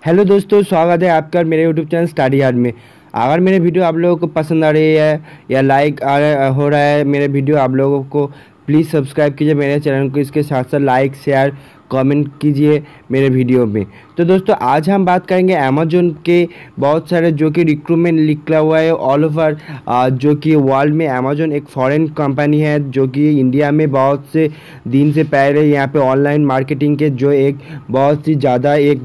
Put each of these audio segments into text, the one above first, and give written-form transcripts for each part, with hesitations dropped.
Hello दोस्तों, स्वागत है आपका मेरे यूट्यूब चैनल स्टडी हार्ड में। अगर मेरे वीडियो आप लोगों को पसंद आ रही है या लाइक हो रहा है मेरे वीडियो आप लोगों को, प्लीज़ सब्सक्राइब कीजिए मेरे चैनल को। इसके साथ साथ लाइक शेयर कमेंट कीजिए मेरे वीडियो में। तो दोस्तों आज हम बात करेंगे अमेजोन के बहुत सारे जो कि रिक्रूटमेंट निकला हुआ है ऑल ओवर जो कि वर्ल्ड में। अमेजोन एक फॉरेन कंपनी है जो कि इंडिया में बहुत से दिन से पहले यहाँ पे ऑनलाइन मार्केटिंग के जो एक बहुत ही ज़्यादा एक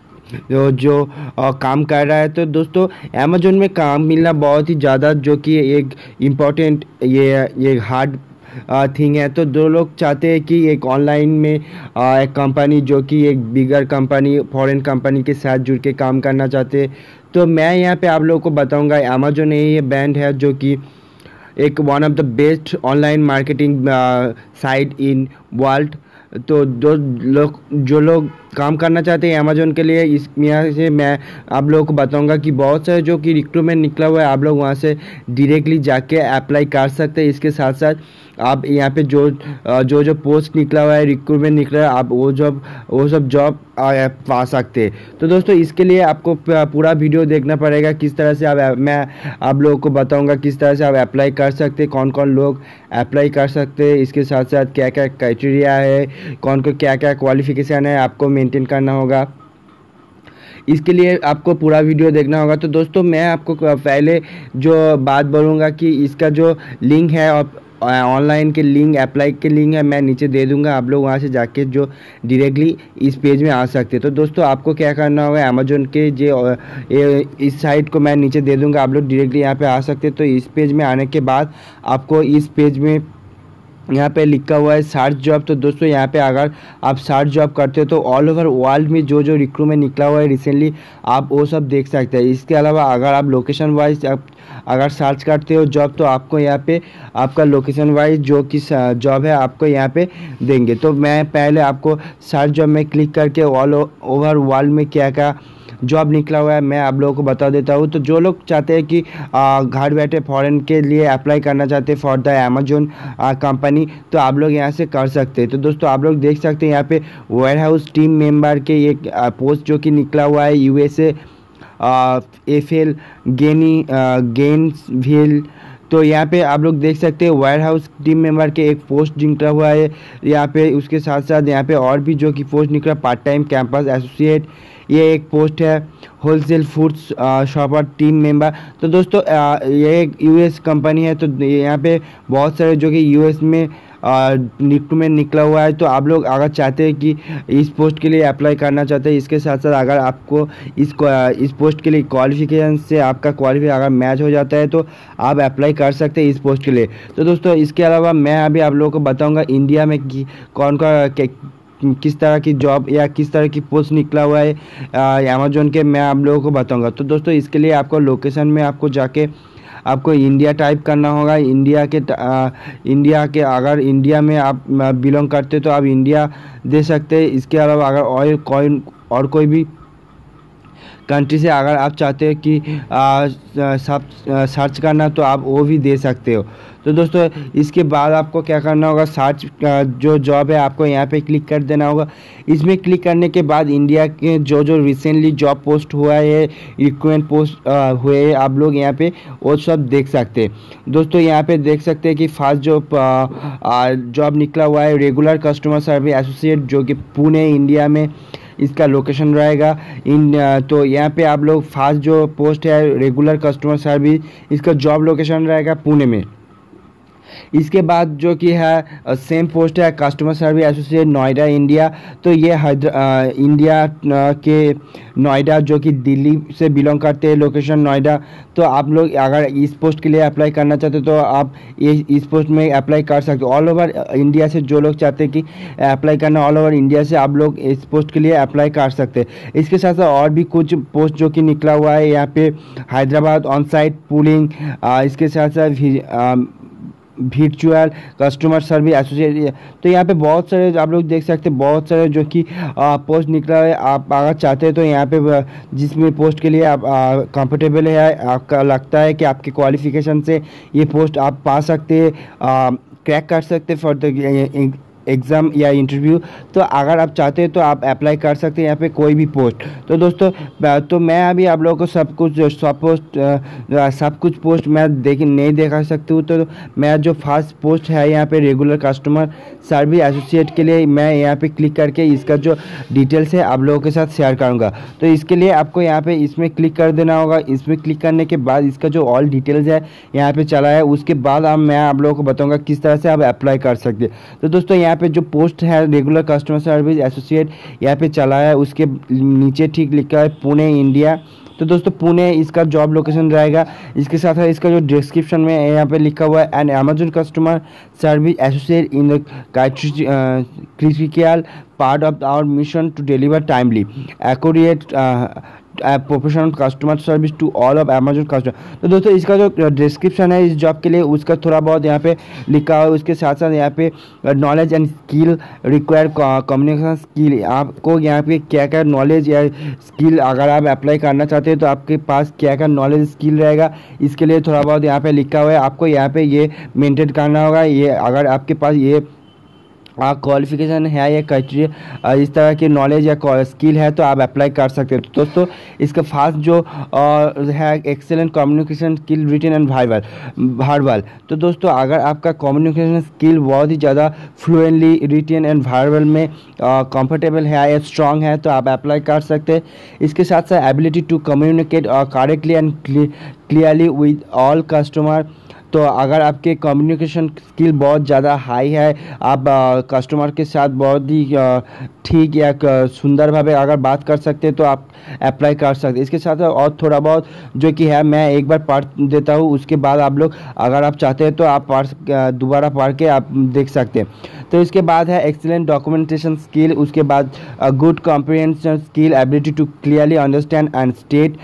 जो काम कर रहा है। तो दोस्तों अमेजोन में काम मिलना बहुत ही ज़्यादा जो कि एक इम्पॉर्टेंट ये हार्ड थिंग है। तो दो लोग चाहते हैं कि एक ऑनलाइन में एक कंपनी जो कि एक बिगर कंपनी फॉरेन कंपनी के साथ जुड़ के काम करना चाहते हैं। तो मैं यहाँ पे आप लोगों को बताऊंगा अमेजोन ये ब्रांड है जो कि एक one of the best online marketing site in world. तो जो लोग काम करना चाहते हैं अमेजोन के लिए, इस यहाँ से मैं आप लोगों को बताऊंगा कि बहुत सारे जो कि रिक्रूटमेंट निकला हुआ है आप लोग वहाँ से डायरेक्टली जाके अप्लाई कर सकते हैं। इसके साथ साथ आप यहाँ पे जो पोस्ट निकला हुआ है रिक्रूटमेंट निकला है आप वो सब जॉब पा सकते हैं। तो दोस्तों इसके लिए आपको पूरा वीडियो देखना पड़ेगा। किस तरह से मैं आप लोगों को बताऊंगा किस तरह से आप अप्लाई कर सकते हैं, कौन कौन लोग अप्लाई कर सकते हैं, इसके साथ साथ क्या क्या क्राइटेरिया है, कौन को क्या क्या क्वालिफिकेशन है आपको मेंटेन करना होगा। इसके लिए आपको पूरा वीडियो देखना होगा। तो दोस्तों मैं आपको पहले जो बात बोलूँगा कि इसका जो लिंक है और ऑनलाइन के लिंक अप्लाई के लिंक है मैं नीचे दे दूंगा। आप लोग वहाँ से जाके जो डायरेक्टली इस पेज में आ सकते हैं। तो दोस्तों आपको क्या करना होगा, अमेजोन के जो इस साइट को मैं नीचे दे दूंगा, आप लोग डायरेक्टली यहाँ पे आ सकते हैं। तो इस पेज में आने के बाद आपको इस पेज में यहाँ पे लिखा हुआ है सर्च जॉब। तो दोस्तों यहाँ पे अगर आप सर्च जॉब करते हो तो ऑल ओवर वर्ल्ड में जो रिक्रूटमेंट निकला हुआ है रिसेंटली आप वो सब देख सकते हैं। इसके अलावा अगर आप लोकेशन वाइज अगर सर्च करते हो जॉब तो आपको यहाँ पे आपका लोकेशन वाइज जो कि जॉब है आपको यहाँ पे देंगे। तो मैं पहले आपको सर्च जॉब में क्लिक करके ऑल ओवर वर्ल्ड में क्या क्या जॉब निकला हुआ है मैं आप लोगों को बता देता हूँ। तो जो लोग चाहते हैं कि घर बैठे फॉरेन के लिए अप्लाई करना चाहते हैं फॉर द अमेजोन कंपनी, तो आप लोग यहाँ से कर सकते हैं। तो दोस्तों आप लोग देख सकते हैं यहाँ पे वेयर हाउस टीम मेंबर के एक पोस्ट जो कि निकला हुआ है यूएसए एफएल गेन्सविल। तो यहाँ पे आप लोग देख सकते हैं वेयर हाउस टीम मेंबर के एक पोस्ट निकला हुआ है यहाँ पे। उसके साथ साथ यहाँ पे और भी जो कि पोस्ट निकला पार्ट टाइम कैंपस एसोसिएट, ये एक पोस्ट है wholesale foods shopper team member. तो दोस्तों ये एक यूएस कंपनी है। तो यहाँ पे बहुत सारे जो कि यूएस में रिक्रूटमेंट निकला हुआ है। तो आप लोग अगर चाहते हैं कि इस पोस्ट के लिए अप्लाई करना चाहते हैं, इसके साथ साथ अगर आपको इस पोस्ट के लिए क्वालिफिकेशन से आपका क्वालिफाई अगर मैच हो जाता है तो आप अप्लाई कर सकते हैं इस पोस्ट के लिए। तो दोस्तों इसके अलावा मैं अभी आप लोगों को बताऊंगा इंडिया में कौन किस तरह की जॉब या किस तरह की पोस्ट निकला हुआ है अमेजोन के, मैं आप लोगों को बताऊंगा। तो दोस्तों इसके लिए आपको लोकेशन में आपको जाके आपको इंडिया टाइप करना होगा। इंडिया के अगर इंडिया में आप बिलोंग करते तो आप इंडिया दे सकते हैं। इसके अलावा अगर और कोई भी कंट्री से अगर आप चाहते हैं कि सब सर्च करना तो आप वो भी दे सकते हो। तो दोस्तों इसके बाद आपको क्या करना होगा, सर्च जो जॉब है आपको यहाँ पे क्लिक कर देना होगा। इसमें क्लिक करने के बाद इंडिया के जो रिसेंटली जॉब पोस्ट हुआ है रिक्रूटमेंट पोस्ट हुए हैं आप लोग यहाँ पे वो सब देख सकते हैं। दोस्तों यहाँ पे देख सकते हैं कि फर्स्ट जो जॉब निकला हुआ है रेगुलर कस्टमर सर्विस एसोसिएट जो कि पुणे इंडिया में इसका लोकेशन रहेगा। तो यहाँ पे आप लोग फर्स्ट जो पोस्ट है रेगुलर कस्टमर सर्विस इसका जॉब लोकेशन रहेगा पुणे में। इसके बाद जो कि है सेम पोस्ट है customer service associate Noida India. तो ये इंडिया के नोएडा जो कि दिल्ली से बिलोंग करते हैं, लोकेशन नोएडा। तो आप लोग अगर इस पोस्ट के लिए अप्लाई करना चाहते हो तो आप इस पोस्ट में अप्लाई कर सकते हो। ऑल ओवर इंडिया से जो लोग चाहते हैं कि अप्लाई करना ऑल ओवर इंडिया से आप लोग इस पोस्ट के लिए अप्लाई कर सकते हैं। इसके साथ साथ और भी कुछ पोस्ट जो कि निकला हुआ है यहाँ पे हैदराबाद ऑन साइट पुलिंग, इसके साथ साथ वर्चुअल कस्टमर सर्विस एसोसिएट। तो यहाँ पे बहुत सारे आप लोग देख सकते हैं बहुत सारे जो कि पोस्ट निकला है। आप अगर चाहते हैं तो यहाँ पे जिसमें पोस्ट के लिए आप कंफर्टेबल है, आपका लगता है कि आपके क्वालिफिकेशन से ये पोस्ट आप पा सकते हैं, क्रैक कर सकते फॉर द एग्ज़ाम या इंटरव्यू। तो अगर आप चाहते हैं तो आप अप्लाई कर सकते हैं यहाँ पे कोई भी पोस्ट। तो दोस्तों तो मैं अभी आप लोगों को सब कुछ पोस्ट मैं नहीं दिखा सकती हूँ। तो मैं जो फर्स्ट पोस्ट है यहाँ पे रेगुलर कस्टमर सर्विस एसोसिएट के लिए, मैं यहाँ पे क्लिक करके इसका जो डिटेल्स है आप लोगों के साथ शेयर करूँगा। तो इसके लिए आपको यहाँ पे इसमें क्लिक कर देना होगा। इसमें क्लिक करने के बाद इसका जो ऑल डिटेल्स है यहाँ पे चला है, उसके बाद मैं आप लोगों को बताऊँगा किस तरह से आप अप्लाई कर सकते हैं। तो दोस्तों यहाँ पे जो पोस्ट है रेगुलर कस्टमर सर्विस एसोसिएट यहाँ पे चला है, उसके नीचे ठीक लिखा है पुणे इंडिया। तो दोस्तों पुणे इसका जॉब लोकेशन रहेगा। इसके साथ है इसका जो डिस्क्रिप्शन में यहाँ पे लिखा हुआ है an Amazon customer service associate in the critical part of our mission to deliver timely accurate professional customer service to all of Amazon customer. तो दोस्तों इसका जो डिस्क्रिप्शन है इस जॉब के लिए उसका थोड़ा बहुत यहाँ पे लिखा हुआ है। उसके साथ साथ यहाँ पे knowledge and skill required communication skill, आपको यहाँ पे क्या क्या नॉलेज या स्किल अगर आप अप्लाई करना चाहते हैं तो आपके पास क्या क्या नॉलेज स्किल रहेगा, इसके लिए थोड़ा बहुत यहाँ पे लिखा हुआ है। आपको यहाँ पे ये मेंटेन करना होगा। ये अगर आपके पास ये क्वालिफिकेशन है या क्राइटेरिया इस तरह की नॉलेज या स्किल है तो आप अप्लाई कर सकते हैं। तो दोस्तों इसका फास्ट जो है excellent communication skill written and verbal. तो दोस्तों अगर आपका कम्युनिकेशन स्किल बहुत ही ज़्यादा फ्लुएंटली रिटन एंड वर्बल में कंफर्टेबल है या स्ट्रांग है तो आप अप्लाई कर सकते हैं। इसके साथ साथ ability to communicate correctly and clearly with all customer. तो अगर आपके कम्युनिकेशन स्किल बहुत ज़्यादा हाई है, आप कस्टमर के साथ बहुत ही ठीक या सुंदर भावे अगर बात कर सकते हैं तो आप अप्लाई कर सकते हैं। इसके साथ और थोड़ा बहुत जो कि है मैं एक बार पढ़ देता हूँ, उसके बाद आप लोग अगर आप चाहते हैं तो आप दोबारा पढ़ के आप देख सकते हैं। तो इसके बाद है एक्सीलेंट डॉक्यूमेंटेशन स्किल, उसके बाद good comprehension skill, ability to clearly understand and state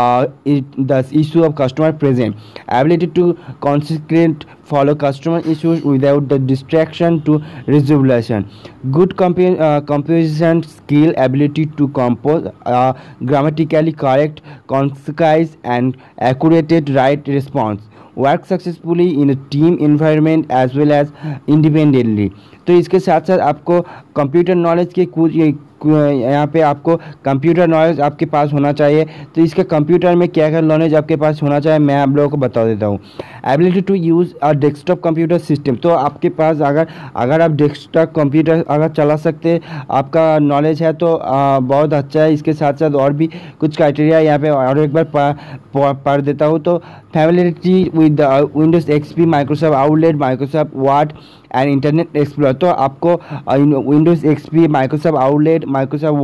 the issue of customer present, ability to consequent follow customer issues without the distraction to resolution, good composition skill, ability to compose grammatically correct, concise and accurate right response, work successfully in a team environment as well as independently। तो इसके साथ साथ आपको computer knowledge के कुछ यहाँ पे आपको कंप्यूटर नॉलेज आपके पास होना चाहिए। तो इसके कंप्यूटर में क्या क्या नॉलेज आपके पास होना चाहिए मैं आप लोगों को बता देता हूँ। Ability to use a desktop computer system, तो आपके पास अगर आप डेस्कटॉप कंप्यूटर अगर चला सकते आपका नॉलेज है तो बहुत अच्छा है। इसके साथ साथ और भी कुछ क्राइटेरिया यहाँ पे और एक बार पढ़ देता हूँ। तो familiarity with Windows XP, Microsoft outlet, Microsoft Word and Internet Explorer. तो आपको Windows XP, Microsoft outlet, Microsoft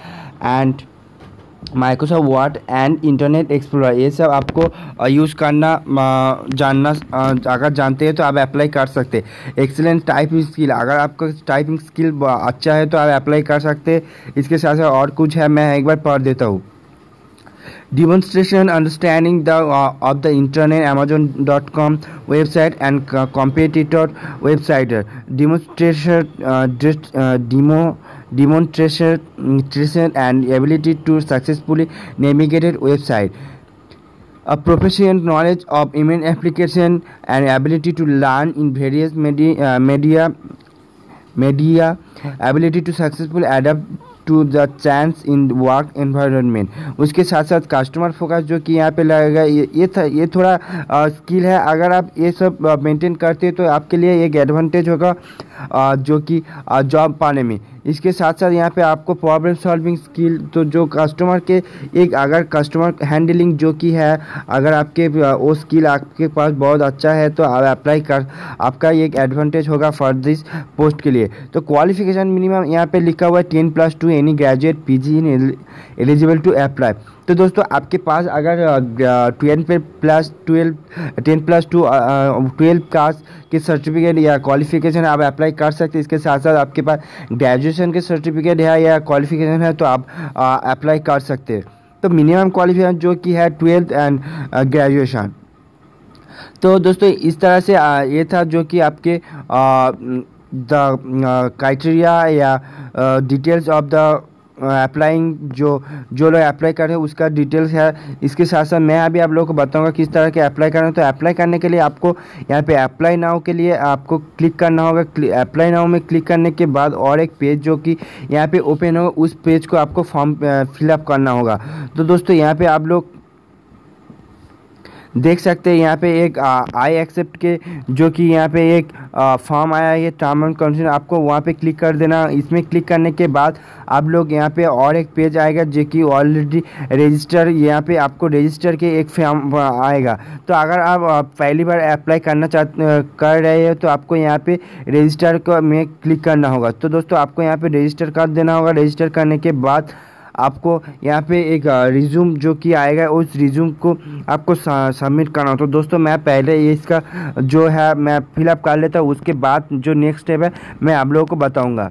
Word and Internet Explorer ये सब आपको यूज़ करना जानना अगर जानते हैं तो आप अप्लाई कर सकते हैं। एक्सीलेंट टाइपिंग स्किल, अगर आपका टाइपिंग स्किल अच्छा है तो आप अप्लाई कर सकते हैं। इसके साथ साथ और कुछ है मैं एक बार पढ़ देता हूँ। Demonstration understanding of the internet, Amazon.com website and competitor website, demonstration and ability to successfully navigate website, a proficient knowledge of email application and ability to learn in various media, ability to successfully adapt to the chance in work environment. उसके साथ साथ customer focus जो कि यहाँ पे लगेगा ये थोड़ा स्किल है। अगर आप ये सब मेंटेन करते हैं तो आपके लिए एक एडवांटेज होगा जो कि जॉब पाने में। इसके साथ साथ यहाँ पे आपको प्रॉब्लम सॉल्विंग स्किल, तो जो कस्टमर के एक अगर कस्टमर हैंडलिंग जो कि है अगर आपके वो स्किल आपके पास बहुत अच्छा है तो आप अप्लाई कर आपका एक एडवांटेज होगा फॉर दिस पोस्ट के लिए। तो क्वालिफिकेशन मिनिमम यहाँ पे लिखा हुआ है 10+2 any graduate PG in eligible to apply. तो दोस्तों आपके पास अगर 10+2 कास्ट के सर्टिफिकेट या क्वालिफिकेशन आप अप्लाई कर सकते हैं। इसके साथ साथ आपके पास ग्रेजुएशन के सर्टिफिकेट है या क्वालिफिकेशन है तो आप अप्लाई कर सकते हैं। तो मिनिमम क्वालिफिकेशन जो कि है 12th एंड ग्रेजुएशन। तो दोस्तों इस तरह से ये था जो कि आपके द क्राइटेरिया या डिटेल्स ऑफ द अप्लाइंग जो लोग अप्लाई कर रहे हैं उसका डिटेल्स है। इसके साथ साथ मैं अभी आप लोगों को बताऊंगा किस तरह के अप्लाई करना है। तो अप्लाई करने के लिए आपको यहाँ पे अप्लाई नाउ के लिए आपको क्लिक करना होगा। अप्लाई नाउ में क्लिक करने के बाद और एक पेज जो कि यहाँ पे ओपन हो, उस पेज को आपको फॉर्म फिलअप करना होगा। तो दोस्तों यहाँ पे आप लोग देख सकते हैं यहाँ पे एक आई एक्सेप्ट के जो कि यहाँ पे एक फॉर्म आया है, ये टर्म एंड कंडीशन, आपको वहाँ पे क्लिक कर देना। इसमें क्लिक करने के बाद आप लोग यहाँ पे और एक पेज आएगा जो कि ऑलरेडी रजिस्टर, यहाँ पे आपको रजिस्टर के एक फॉर्म आएगा। तो अगर आप पहली बार अप्लाई कर रहे हो तो आपको यहाँ पे रजिस्टर को में क्लिक करना होगा। तो दोस्तों आपको यहाँ पे रजिस्टर कर देना होगा। रजिस्टर करने के बाद आपको यहाँ पे एक रिज्यूम जो कि आएगा, उस रिज्यूम को आपको सबमिट करना हो। तो दोस्तों मैं पहले इसका जो है मैं फिलअप कर लेता हूँ, उसके बाद जो नेक्स्ट स्टेप है मैं आप लोगों को बताऊँगा।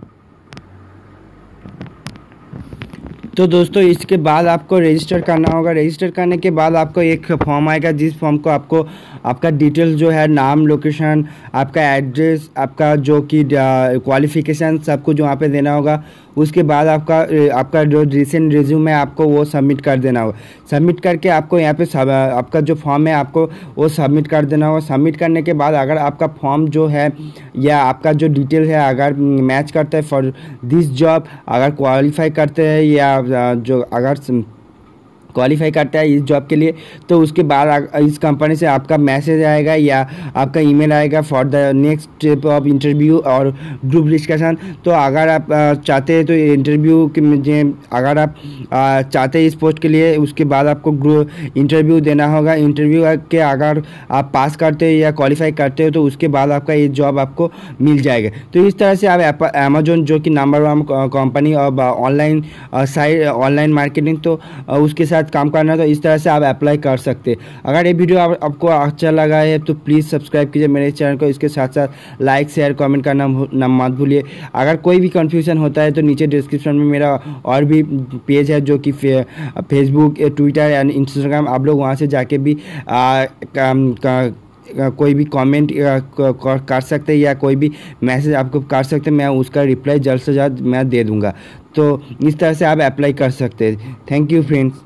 तो दोस्तों इसके बाद आपको रजिस्टर करना होगा। रजिस्टर करने के बाद आपको एक फॉर्म आएगा, जिस फॉर्म को आपको आपका डिटेल्स जो है, नाम, लोकेशन, आपका एड्रेस, आपका जो कि क्वालिफ़िकेशन सब कुछ वहाँ पे देना होगा। उसके बाद आपका जो रिसेंट रिज्यूम है आपको वो सबमिट कर देना होगा। सबमिट करके आपको यहाँ पे आपका जो फॉर्म है आपको वो सबमिट कर देना होगा। सबमिट करने के बाद अगर आपका फॉर्म जो है या आपका जो डिटेल है अगर मैच करता है फॉर दिस जॉब, अगर क्वालिफाई करते हैं या जो अगर क्वालिफाई करता है इस जॉब के लिए, तो उसके बाद इस कंपनी से आपका मैसेज आएगा या आपका ईमेल आएगा for the next step of interview और ग्रुप डिस्कशन। तो अगर आप चाहते हैं तो इंटरव्यू के अगर आप चाहते हैं इस पोस्ट के लिए, उसके बाद आपको इंटरव्यू देना होगा। इंटरव्यू के अगर आप पास करते हो या क्वालिफाई करते हो तो उसके बाद आपका ये जॉब आपको मिल जाएगा। तो इस तरह से आप अमेजोन जो कि नंबर 1 कंपनी और ऑनलाइन साइट ऑनलाइन मार्केटिंग, तो उसके साथ काम करना, तो इस तरह से आप अप्लाई कर सकते हैं। अगर ये वीडियो आपको अच्छा लगा है तो प्लीज़ सब्सक्राइब कीजिए मेरे चैनल को। इसके साथ साथ लाइक, शेयर, कमेंट करना मत भूलिए। अगर कोई भी कंफ्यूजन होता है तो नीचे डिस्क्रिप्शन में मेरा और भी पेज है जो कि फेसबुक, ट्विटर एंड इंस्टाग्राम, आप लोग वहाँ से जाके भी कोई भी कमेंट कर सकते हैं या कोई भी मैसेज आपको कर सकते हैं, मैं उसका रिप्लाई जल्द से जल्द मैं दे दूँगा। तो इस तरह से आप अप्लाई कर सकते हैं। Thank you friends.